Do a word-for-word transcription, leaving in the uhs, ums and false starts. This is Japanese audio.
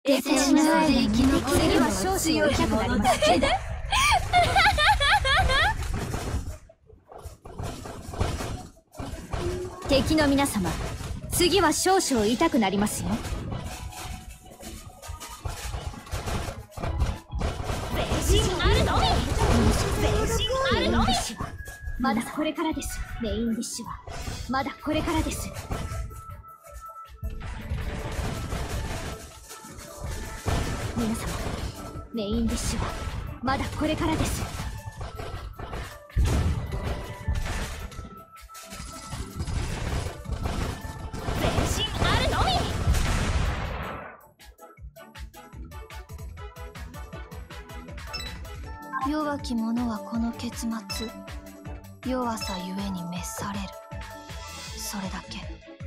てしないで生き残れるのは少々痛くなりますけど。敵の皆様、次は少々痛くなりますよ。全身あるのみ。全身あるのみ。まだこれからです。メインディッシュはまだこれからです。皆様、メインディッシュはまだこれからです。全身あるのみ。弱き者はこの結末、弱さゆえに滅される。それだけ。